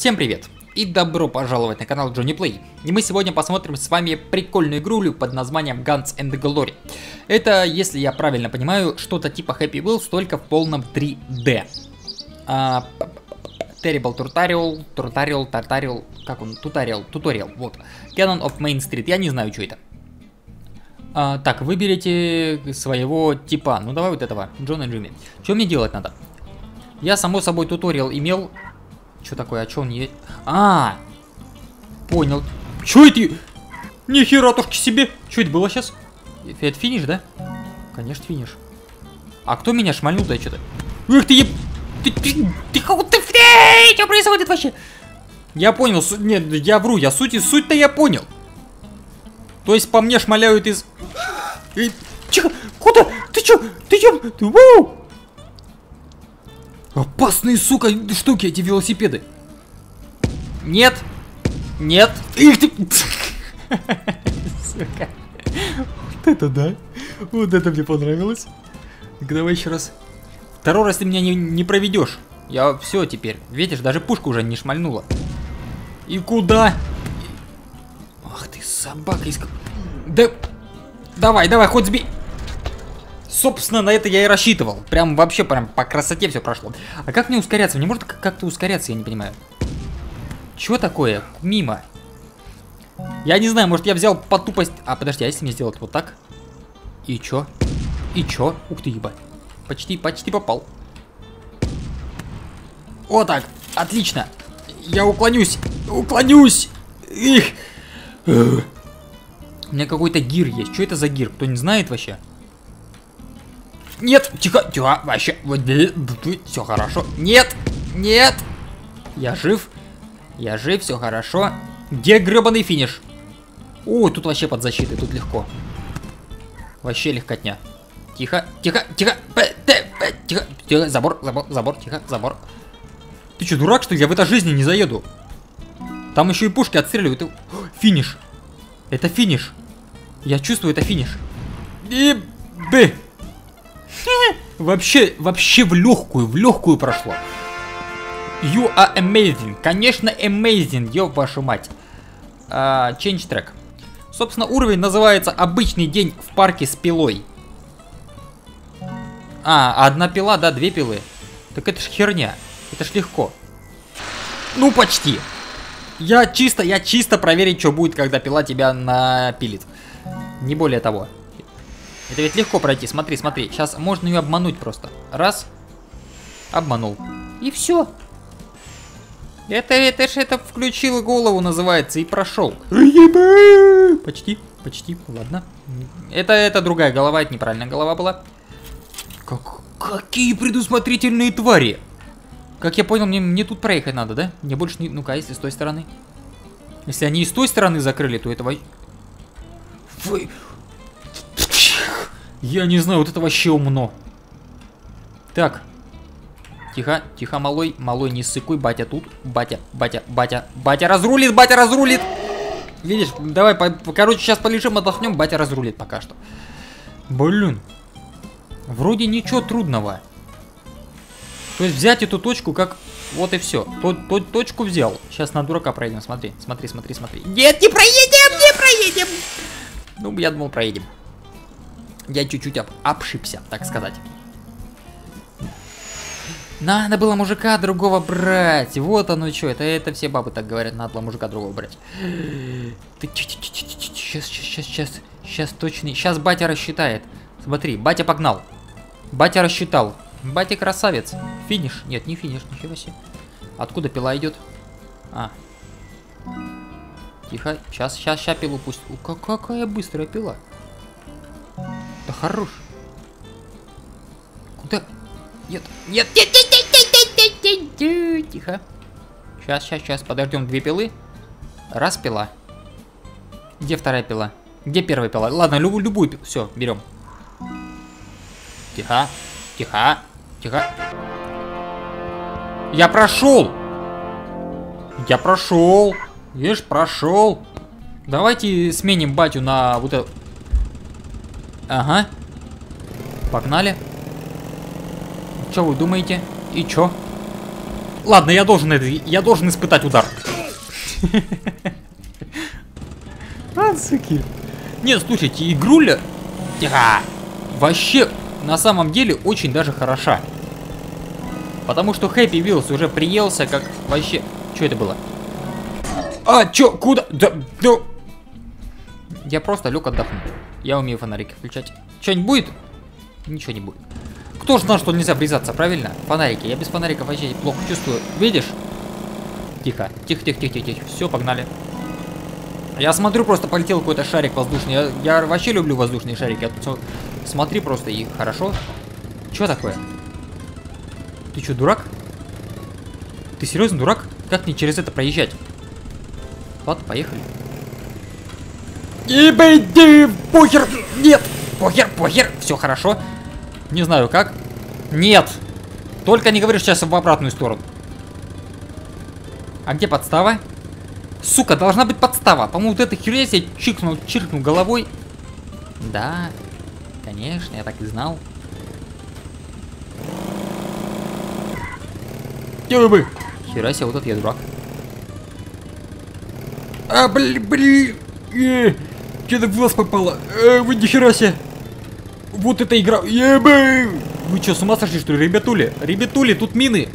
Всем привет и добро пожаловать на канал Джонни Плей. И мы сегодня посмотрим с вами прикольную игрулю под названием Guns and Glory. Это, если я правильно понимаю, что-то типа Happy Wheels, только в полном 3D. Terrible Tutorial, как он? Туториал, вот. Canon of Main Street, я не знаю, что это. Так, выберите своего типа. Ну давай вот этого, Джона и Джимми. Что мне делать надо? Я, само собой, туториал имел. Что такое, а что он не... Понял. Что это? Нихератушки себе. Что это было сейчас? Это финиш, да? Конечно, финиш. А кто меня шмальнул-то что-то? Эх ты, что происходит вообще? Я понял, нет, я вру, суть-то я понял. То есть по мне шмаляют из... Тихо, куда? Ты чё? Воу! Опасные, сука, штуки эти велосипеды. Нет. Их ты... Сука. Вот это да. Вот это мне понравилось. Давай еще раз. Второй раз ты меня не проведешь. Я все теперь. Видишь, даже пушка уже не шмальнула. И куда? Ах ты, собака из... Да... Давай, хоть сбей. Собственно, на это я и рассчитывал. Прям вообще прям по красоте все прошло. А как мне ускоряться? Мне может как-то ускоряться, я не понимаю. Чё такое? Мимо. Я не знаю, может я взял по тупость... подожди, а если мне сделать вот так? И чё? Ух ты, ебать. Почти попал. Вот так. Отлично. Я уклонюсь. Их. У меня какой-то гир есть. Что это за гир? Кто не знает вообще? Нет, тихо, вообще. Все хорошо. Нет. Я жив, все хорошо. Где гребаный финиш? О, тут вообще под защитой, тут легко. Вообще легкотня. Тихо. Забор, тихо, забор. Ты что, дурак, что ли? Я в этой жизни не заеду. Там еще и пушки отстреливают. Финиш. Это финиш. Я чувствую, это финиш. Вообще в легкую прошло. You are amazing. Конечно, amazing, ёб вашу мать. Change track. Собственно, уровень называется «Обычный день в парке с пилой». Одна пила, да, две пилы. Так это ж херня. Это ж легко. Ну, почти. Я чисто проверить, что будет, когда пила тебя напилит. Не более того. Это ведь легко пройти, смотри. Сейчас можно ее обмануть просто. Раз. Обманул. И все. Это включил голову, называется, и прошел. Почти. Ладно. Это другая голова, это неправильная голова была. Какие предусмотрительные твари. Как я понял, мне тут проехать надо, да? Мне больше не... Ну-ка, если с той стороны. Если они и с той стороны закрыли, то этого... Я не знаю, вот это вообще умно. Так. Тихо, малой, не ссыкуй, батя тут. Батя разрулит. Видишь, давай, короче, сейчас полежим, отдохнем, батя разрулит пока что. Блин. Вроде ничего трудного. То есть взять эту точку как... Вот и все. Точку взял. Сейчас на дурака пройдем, смотри. Нет, не проедем. Ну, я думал, проедем. Я чуть-чуть обшибся, так сказать. Надо было мужика другого брать. Вот оно что. Это все бабы так говорят. Надо было мужика другого брать. Сейчас точно. Сейчас батя рассчитает. Смотри, батя погнал. Батя рассчитал. Батя красавец. Финиш. Нет, не финиш. Ничего себе. Откуда пила идет? Тихо. Сейчас пилу пусть. Какая быстрая пила. Да хорош. Куда? Нет. Тихо. Сейчас, подождем две пилы. Раз пила. Где вторая пила? Где первая пила? Ладно, любую пилу. Все, берем. Тихо. Я прошел. Видишь, прошел. Давайте сменим батю на вот это. Ага. Погнали. Что вы думаете? И чё? Ладно, я должен испытать удар. А, суки. Нет, слушайте, игруля вообще на самом деле очень даже хороша. Потому что Happy Wheels уже приелся как вообще... Что это было? А, чё? Куда? Да, да. Я просто лег отдохнуть. Я умею фонарики включать. Что-нибудь будет? Ничего не будет. Кто же знал, что нельзя врезаться, правильно? Фонарики. Я без фонариков вообще плохо чувствую. Видишь? Тихо. Тихо, тихо, тихо, тихо, тихо. Все, погнали. Я смотрю, просто полетел какой-то шарик воздушный. Я вообще люблю воздушные шарики. Смотри просто и хорошо. Что такое? Ты что, дурак? Ты серьезно дурак? Как мне через это проезжать? Ладно, поехали. Иди, похер! Нет! Похер, похер! Все хорошо. Не знаю как. Нет! Только не говори сейчас в обратную сторону. А где подстава? Сука, должна быть подстава. По-моему, вот эта херня я чиркнул головой. Да, конечно, я так и знал. Хера себе, вот это я дурак. А, блин. Что-то в глаз попало. Вы нихера себе. Вот эта игра. Вы что, с ума сошли, что ли, ребятули? Ребятули, тут мины.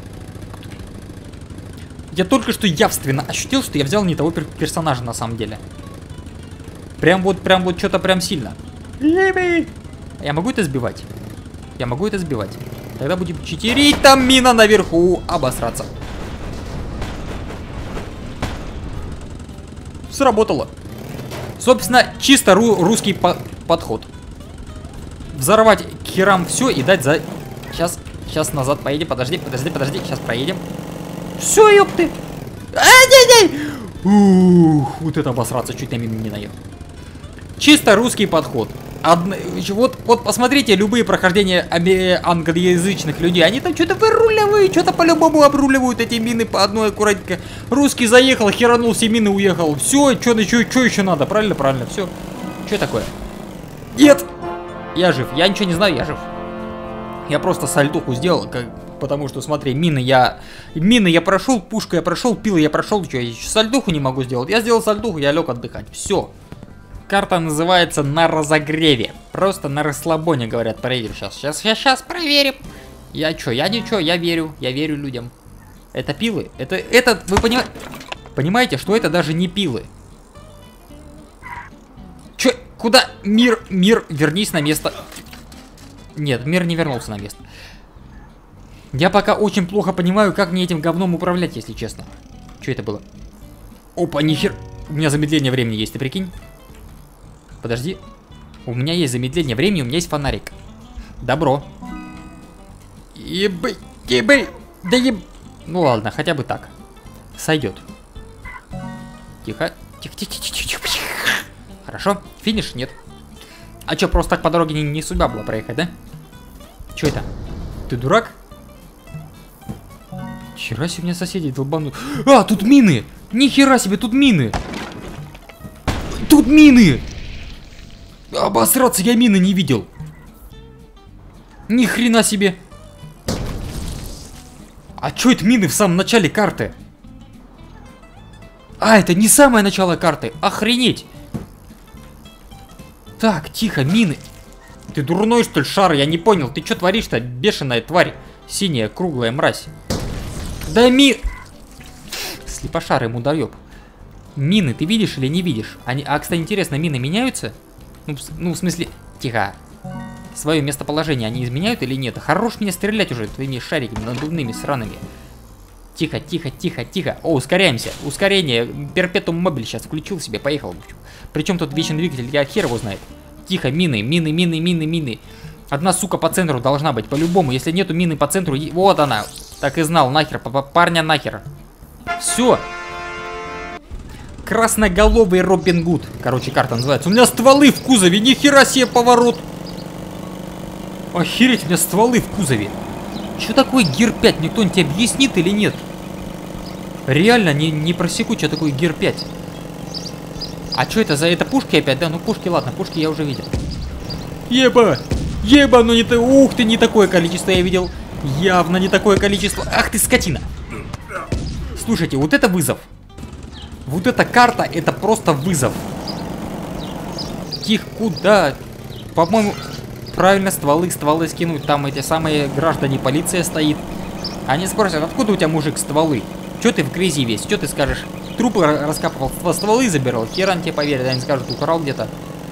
Я только что явственно ощутил, что я взял не того персонажа на самом деле. Прям вот что-то прям сильно. Я могу это сбивать? Я могу это сбивать. Тогда будем читерить. Там мина наверху. Обосраться. Сработало. Собственно, чисто русский подход. Взорвать к херам все и дать за... Сейчас назад поедем. Подожди. Сейчас проедем. Все, ёпты. Вот это обосраться. Чуть на мину не наехал. Чисто русский подход. Вот посмотрите любые прохождения англоязычных людей. Они там что-то выруливают, что-то по-любому обруливают эти мины по одной аккуратненько. Русский заехал, херанул, все мины уехал. Все, что еще надо? Правильно, все. Что такое? Нет! Я жив, я ничего не знаю, я жив. Я просто сальтуху сделал, потому что, смотри, мины я прошел, пушку я прошел, пилы я прошел, что, я еще сальтуху не могу сделать. Я сделал сальтуху, я лег отдыхать, все. Карта называется на разогреве. Просто на расслабоне, говорят, проверим сейчас проверим. Я ничего, я верю людям. Это пилы, это вы понимаете, что это даже не пилы. Че, куда? Мир, вернись на место. Нет, мир не вернулся на место. Я пока очень плохо понимаю, как мне этим говном управлять, если честно. Что это было? Опа, нихер. У меня замедление времени есть, ты прикинь? Подожди. У меня есть замедление времени, у меня есть фонарик. Добро. Да Ну ладно, хотя бы так. Сойдет. Тихо. Тихо. Хорошо. Финиш? Нет. А что, просто так по дороге не судьба была проехать, да? Что это? Ты дурак? Хера себе, у меня соседи долбанут. А, тут мины! Нихера себе, тут мины! Тут мины! Обосраться, я мины не видел. Ни хрена себе. А чё это мины в самом начале карты? А, это не самое начало карты. Охренеть. Так, тихо, мины. Ты дурной, что ли, шар? Я не понял. Ты что творишь-то, бешеная тварь? Синяя, круглая мразь. Да Слепошарый мудаёб. Мины ты видишь или не видишь? Кстати, интересно, мины меняются? Ну, в смысле... Тихо. Свое местоположение они изменяют или нет? Хорош меня стрелять уже твоими шариками надувными сраными. Тихо. О, ускоряемся. Ускорение. Перпетум мобиль сейчас включил себе, поехал. Причем тут вечный двигатель, я хер его знает. Тихо, мины. Одна сука по центру должна быть, по-любому. Если нету мины по центру, вот она. Так и знал, нахер, парня нахер. Все. Красноголовый Робин Гуд. Короче, карта называется. У меня стволы в кузове, нихера себе поворот. Охереть, у меня стволы в кузове. Что такое Гир 5? Никто тебе объяснит или нет? Реально не просеку, что такое Гир 5. А что это за это пушки опять? Да, ну пушки, ладно, пушки я уже видел. Еба, ну не то. Ух ты, не такое количество я видел. Явно не такое количество. Ах ты, скотина. Слушайте, вот это вызов. Вот эта карта, это просто вызов. Тихо, куда? По-моему, правильно, стволы скинуть. Там эти самые граждане, полиция стоит. Они спросят, откуда у тебя, мужик, стволы? Че ты в грязи весь? Че ты скажешь? Трупы раскапывал, стволы забирал. Херан тебе поверит, они скажут, украл где-то.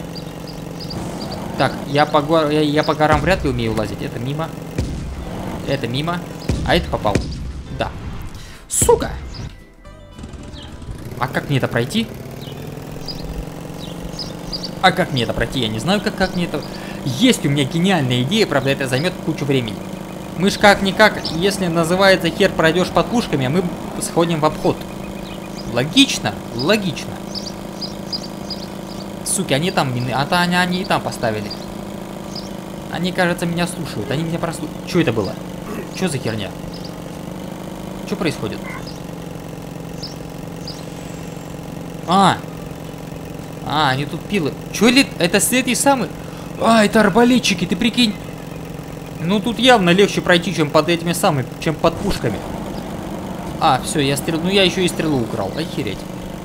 Так, я по горам вряд ли умею лазить. Это мимо. Это мимо. А это попал. Да. Сука! А как мне это пройти? А как мне это пройти? Я не знаю, как мне это... Есть у меня гениальная идея, правда, это займет кучу времени. Мы ж как-никак, если называется хер пройдешь под пушками, мы сходим в обход. Логично? Логично. Суки, они там мины, они и там поставили. Они, кажется, меня слушают. Они меня просто... Что это было? Что за херня? Что происходит? Они тут пилы. Чё ли? Это с этой самой... это арбалетчики, ты прикинь. Ну тут явно легче пройти, чем под этими самыми, чем под пушками. Все, я стрелу. Ну я еще и стрелу украл. Охереть.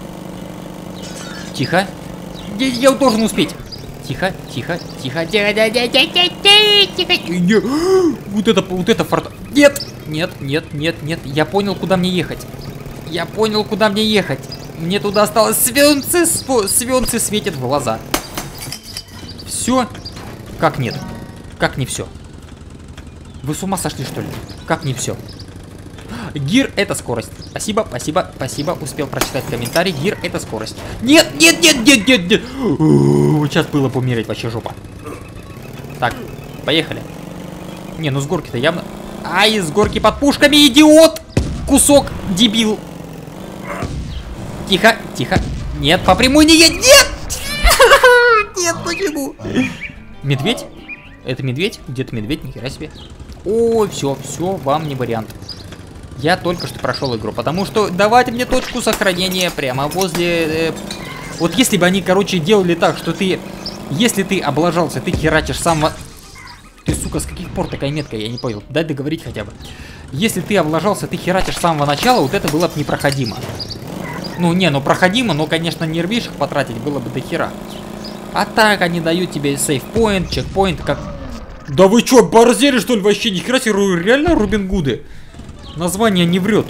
Тихо. Я должен успеть. Тихо, тихо, тихо, тихо, тихо. Вот это форта. Нет, нет, нет, нет, нет. Я понял, куда мне ехать. Я понял, куда мне ехать. Мне туда осталось свёнцы светят в глаза. Все? Как нет? Как не все? Вы с ума сошли, что ли? Как не все? Гир это скорость. Спасибо, спасибо, спасибо. Успел прочитать комментарий. Гир это скорость. Нет, нет, нет, нет, нет, нет. Сейчас было бы умереть вообще жопа. Так, поехали. Не, ну с горки-то явно. С горки под пушками, идиот! Кусок, дебил. Тихо, тихо. Нет, по прямой не едь. Нет! Нет, почему? Медведь? Это медведь? Где-то медведь, нихера себе. Все, вам не вариант. Я только что прошел игру, потому что давайте мне точку сохранения прямо возле... Вот если бы они, короче, делали так, что ты... Если ты облажался, ты херачишь самого... Ты, сука, с каких пор такая метка, я не понял. Дай договорить хотя бы. Если ты облажался, ты херачишь с самого начала, вот это было бы непроходимо. Ну проходимо, но, конечно, нервишек потратить было бы до хера. А так они дают тебе сейфпоинт, чекпоинт, как... Да вы чё, борзели, что ли, вообще? Нихера себе, реально Робин Гуды? Название не врет.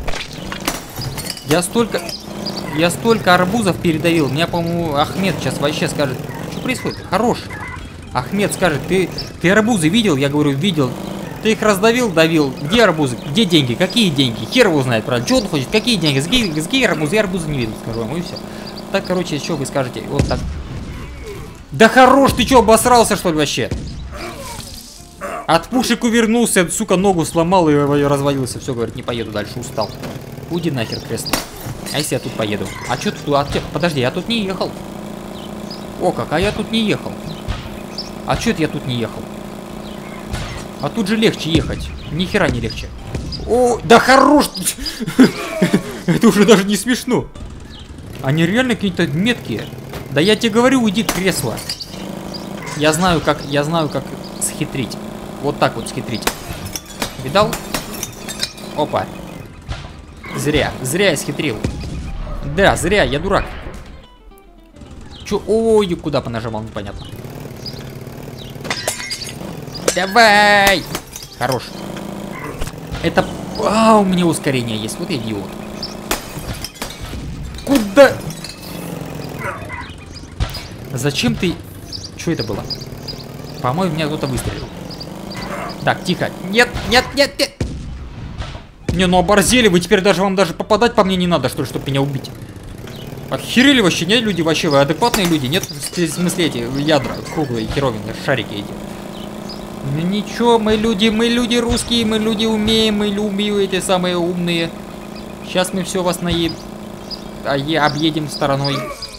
Я столько арбузов передавил. Меня, по-моему, Ахмед сейчас вообще скажет. Что происходит? Хорош. Ахмед скажет, ты арбузы видел? Я говорю, видел. Ты их раздавил, давил. Где арбузы? Где деньги? Какие деньги? Хер его знает, правда. Что он хочет? Какие деньги? С гей арбузы? Я арбузы не видел, скажу вам, и все. Так, короче, что вы скажете? Вот так. Да хорош, ты что, обосрался, что ли, вообще? От пушек увернулся, сука, ногу сломал и развалился. Все, говорит, не поеду дальше, устал. Уйди нахер, кресло. А если я тут поеду? А что тут? Подожди, я тут не ехал. О, как, а я тут не ехал. А что это я тут не ехал? А тут же легче ехать. Ни хера не легче. О, да хорош! Это уже даже не смешно. Они реально какие-то меткие. Да я тебе говорю, уйди, кресло. Я знаю, как схитрить. Вот так вот схитрить. Видал? Опа. Зря я схитрил. Да, зря, я дурак. Чё? Ой, куда понажимал, непонятно. Давай! Хорош. Это... у меня ускорение есть. Вот я идиот. Куда? Зачем ты... Что это было? По-моему, меня кто-то выстрелил. Так, тихо. Нет, нет, нет, нет. Не, ну оборзели вы. Теперь вам даже попадать по мне не надо, что ли, чтобы меня убить. Охерели вообще, нет, люди вообще? Вы адекватные люди? Нет, в смысле эти ядра круглые, херовины, шарики эти. Ну ничего, мы люди русские, мы люди умеем, мы любим эти самые умные. Сейчас мы все вас объедем стороной.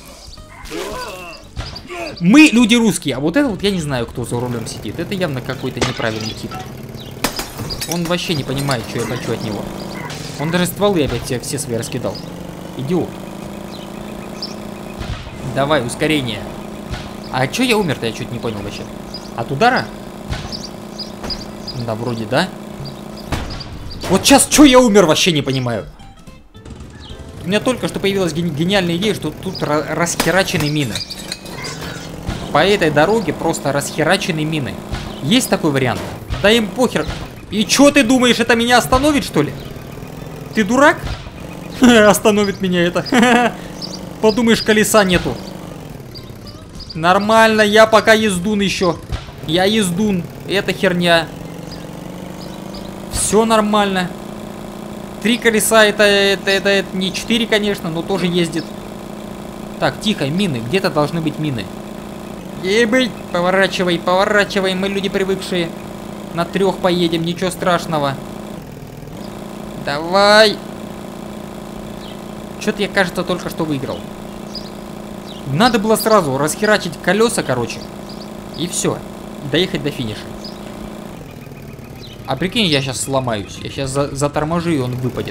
Мы люди русские, а вот это вот я не знаю, кто за рулем сидит. Это явно какой-то неправильный тип. Он вообще не понимает, что я хочу от него. Он даже стволы опять все свои раскидал. Идиот. Давай, ускорение. А чё я умер-то? Я чуть не понял вообще. От удара? Да, вроде, да. Вот сейчас чё я умер, вообще не понимаю. У меня только что появилась гениальная идея, что тут расхерачены мины. По этой дороге просто расхерачены мины. Есть такой вариант? Да им похер. И чё ты думаешь, это меня остановит, что ли? Ты дурак? Остановит меня это. Подумаешь, колеса нету. Нормально, я пока ездун еще. Я ездун. Это херня. Все нормально. 3 колеса, это не 4, конечно, но тоже ездит. Так, тихо, мины. Где-то должны быть мины. Ебать, поворачивай, поворачивай. Мы люди привыкшие. На 3 поедем, ничего страшного. Давай. Что-то я, кажется, только что выиграл. Надо было сразу расхерачить колеса, короче. И все. Доехать до финиша. А прикинь, я сейчас сломаюсь. Я сейчас заторможу, и он выпадет.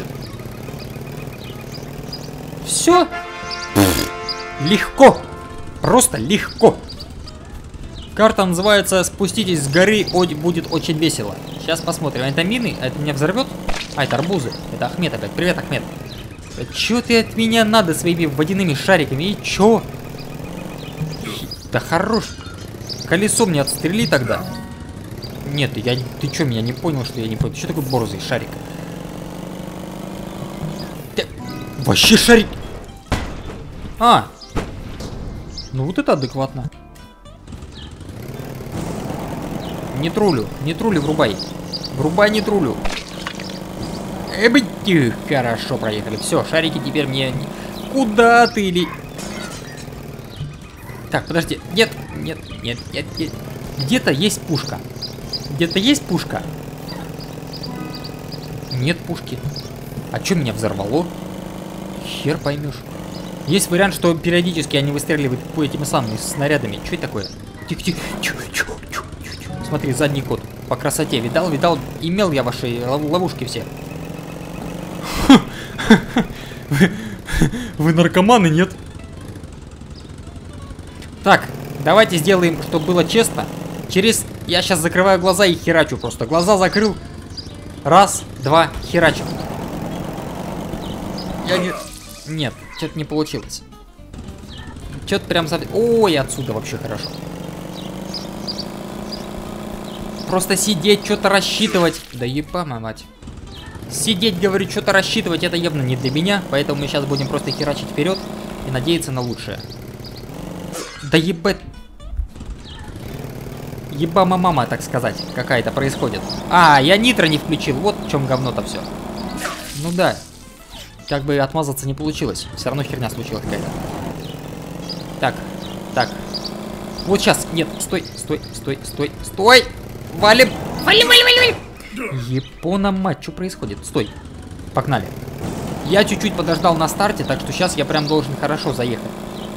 Все. Легко. Просто легко. Карта называется «Спуститесь с горы, будет очень весело». Сейчас посмотрим. Это мины? Это меня взорвет? А, это арбузы. Это Ахмед опять. Привет, Ахмед. Чё ты от меня надо своими водяными шариками? И чё? Да хорош. Колесо мне отстрели тогда. Нет, ты чё, меня не понял, что я не понял? Ты чё такой борзый шарик? Вообще шарик. А. Ну вот это адекватно. Не трулю, врубай. Врубай, не трулю. Хорошо, проехали. Все, шарики теперь мне... Куда ты или... Так, подожди. Нет. Где-то есть пушка. Где-то есть пушка? Нет пушки. А что меня взорвало? Хер поймешь. Есть вариант, что периодически они выстреливают по этими самыми снарядами. Что это такое? Тихо. Смотри, задний ход. По красоте. Видал? Имел я ваши ловушки все. Вы наркоманы, нет? Так, давайте сделаем, чтобы было честно. Я сейчас закрываю глаза и херачу просто. Глаза закрыл. Раз, два, херачу. Нет, что-то не получилось. Что-то прям... Ой, отсюда вообще хорошо. Просто сидеть, что-то рассчитывать. Да ебама мать. Сидеть, говорю, что-то рассчитывать, это явно не для меня. Поэтому мы сейчас будем просто херачить вперед и надеяться на лучшее. Да ебать. Ебама мама, так сказать, какая-то происходит. А, я нитро не включил. Вот в чем говно-то все. Ну да. Как бы отмазаться не получилось. Все равно херня случилась какая-то. Так. Вот сейчас. Нет, стой. Валим. Япона, мать, что происходит? Стой. Погнали. Я чуть-чуть подождал на старте, так что сейчас я прям должен хорошо заехать.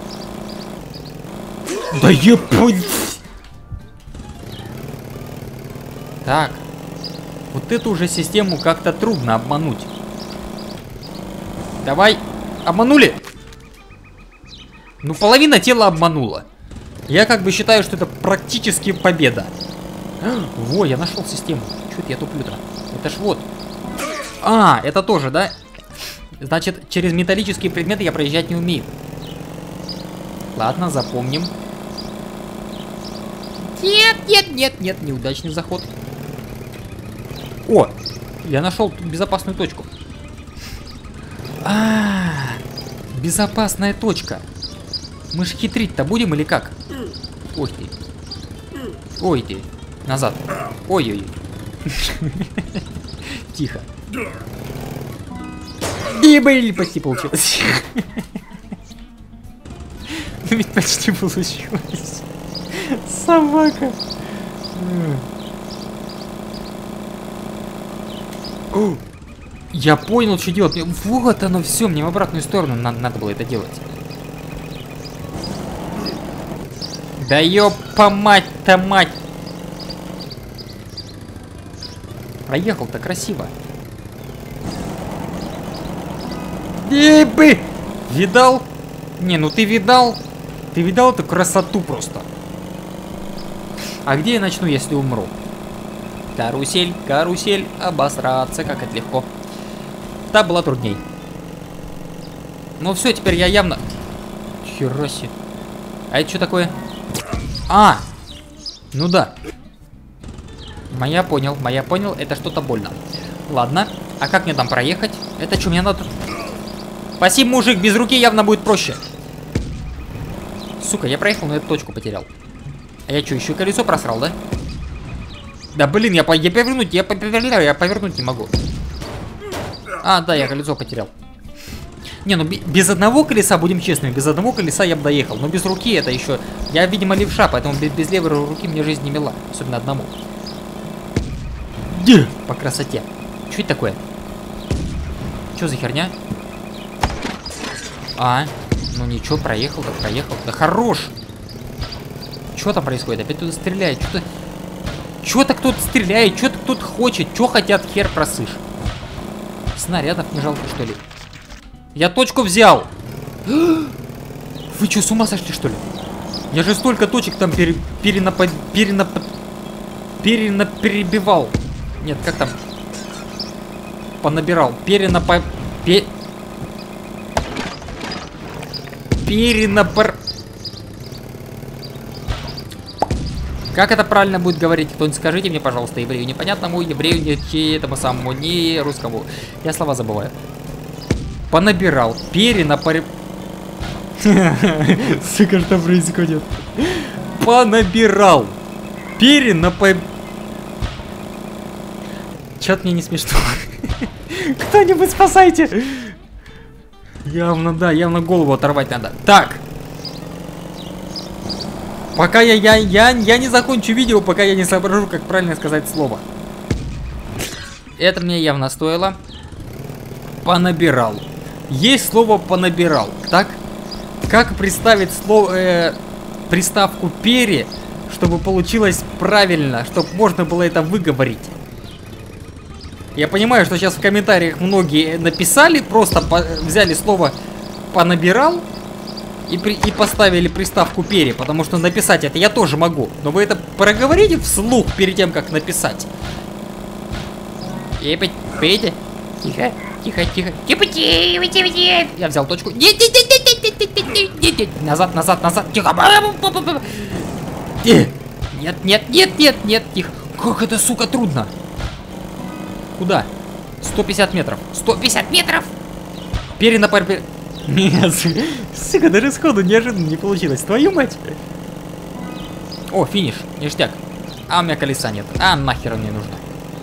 Да ебать. Так. Вот эту уже систему как-то трудно обмануть. Давай. Обманули. Ну, половина тела обманула. Я как бы считаю, что это практически победа. Во, я нашел систему. Чё-то я туплю-то. Это ж вот. А, это тоже, да? Значит, через металлические предметы я проезжать не умею. Ладно, запомним. Нет, неудачный заход. О, я нашел тут безопасную точку. Безопасная точка. Мы ж хитрить-то будем или как? Ой ты. Назад. Ой-ой-ой. Тихо. Блин, почти получилось. Ну ведь почти получилось. Собака. Я понял, что делать. Вот оно все, мне в обратную сторону надо было это делать. Да ёпа мать-то мать. Проехал-то красиво. Видал? Не, ну ты видал? Ты видал эту красоту просто? А где я начну, если умру? Карусель, карусель, обосраться, как это легко. Та была трудней. Ну все, теперь я явно... Хера себе. А это что такое? А! Ну да. Я понял, это что-то больно. Ладно, а как мне там проехать? Это что, мне надо... Спасибо, мужик, без руки явно будет проще. Сука, я проехал, но эту точку потерял. А я что, еще колесо просрал, да? Да блин, я повернуть не могу. А, да, я колесо потерял. Не, ну без одного колеса, будем честными, без одного колеса я бы доехал. Но без руки это еще... Я, видимо, левша, поэтому без левой руки мне жизнь не мила. Особенно одному. По красоте. Что это такое? Что за херня? А, ну ничего, проехал, так проехал. Да хорош! Что там происходит? Опять туда стреляет. Что-то кто-то стреляет, что-то кто-то хочет. Что хотят, хер просышь. Снарядов не жалко, что ли? Я точку взял. Вы что, с ума сошли, что ли? Я же столько точек там перебивал. Нет, как там? Понабирал. Как это правильно будет говорить? Кто-нибудь скажите мне, пожалуйста, еврею непонятному, еврею не этому самому, не русскому. Я слова забываю. Понабирал. Сука, что происходит? Понабирал. Чё-то мне не смешно. Кто-нибудь спасайте. Явно, да, явно голову оторвать надо. Так. Пока я не закончу видео, пока я не соображу, как правильно сказать слово. Это мне явно стоило. Понабирал. Есть слово понабирал. Так? Как представить слово, приставку пере, чтобы получилось правильно, чтобы можно было это выговорить? Я понимаю, что сейчас в комментариях многие написали, просто взяли слово понабирал и поставили приставку пере, потому что написать это я тоже могу. Но вы это проговорите вслух перед тем, как написать. И опять, видите? Тихо, тихо, тихо. Тихо. Я взял точку. Нет. Назад. Тихо. Нет. Тихо. Как это, сука, трудно. Куда? 150 метров. 150 метров? Перенапарь. Нет, сука, даже сходу неожиданно не получилось. Твою мать. О, финиш. Ништяк. А у меня колеса нет. А нахер мне нужно.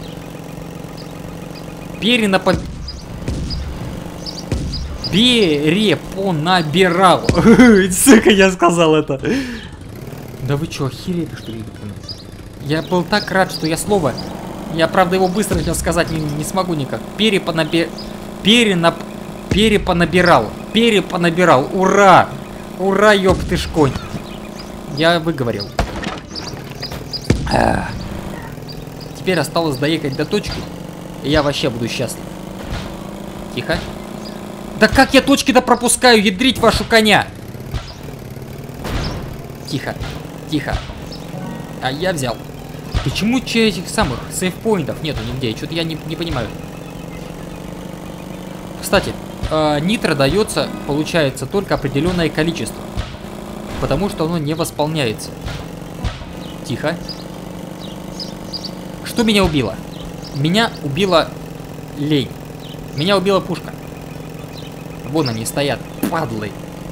Перепонабирал. Сука, я сказал это. Да вы чё, охерели, что ли? Я был так рад, что я слово... Я, правда, его быстро сейчас сказать не смогу никак. Перепонабирал. Ура! Ура, ёб ты ж конь. Я выговорил. Теперь осталось доехать до точки. И я вообще буду счастлив. Тихо. Да как я точки-то пропускаю, ядрить вашу коня? Тихо. А я взял. Почему этих самых сейфпоинтов нету нигде? Что-то я не понимаю. Кстати, нитро дается, получается, только определенное количество. Потому что оно не восполняется. Тихо. Что меня убило? Меня убила лень. Меня убила пушка. Вон они стоят, падлы.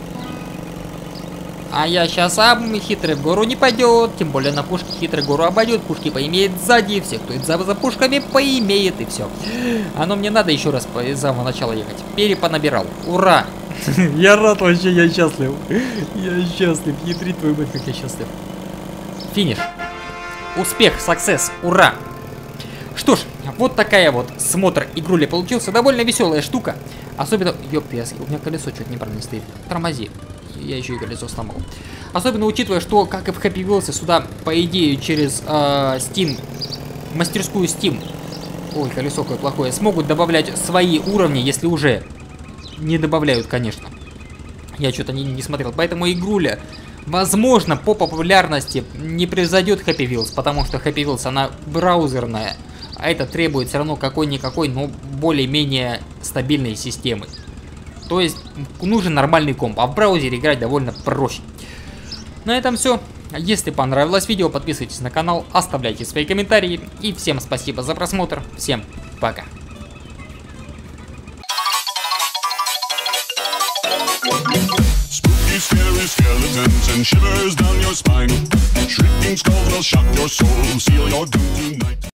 А я сейчас сам хитрый в гору не пойдет. Тем более на пушке хитрый гору обойдет. Пушки поимеет сзади. Все, кто идет за пушками, поимеет. И все. Оно мне надо еще раз с самого начала ехать. Перепонабирал. Ура! Я рад вообще, я счастлив. Я счастлив. Ядрить твою мать, как я счастлив. Финиш. Успех, success, ура! Что ж, вот такая вот смотр игрули получился. Довольно веселая штука. Особенно... Ёпты, у меня колесо что-то неправильно стоит. Тормози. Я еще и колесо сломал. Особенно учитывая, что, как и в Happy Wheels, сюда, по идее, через Steam, мастерскую Steam, ой, колесо какое плохое, смогут добавлять свои уровни, если уже не добавляют, конечно. Я что-то не смотрел. Поэтому игруля, возможно, по популярности не превзойдет Happy Wheels, потому что Happy Wheels, она браузерная, а это требует все равно какой-никакой, но более-менее стабильной системы. То есть нужен нормальный комп, а в браузере играть довольно проще. На этом все. Если понравилось видео, подписывайтесь на канал, оставляйте свои комментарии. И всем спасибо за просмотр. Всем пока. Spooky, scary skeletons and shivers down your spine. Shrieking skulls will shock your soul, seal your doom tonight.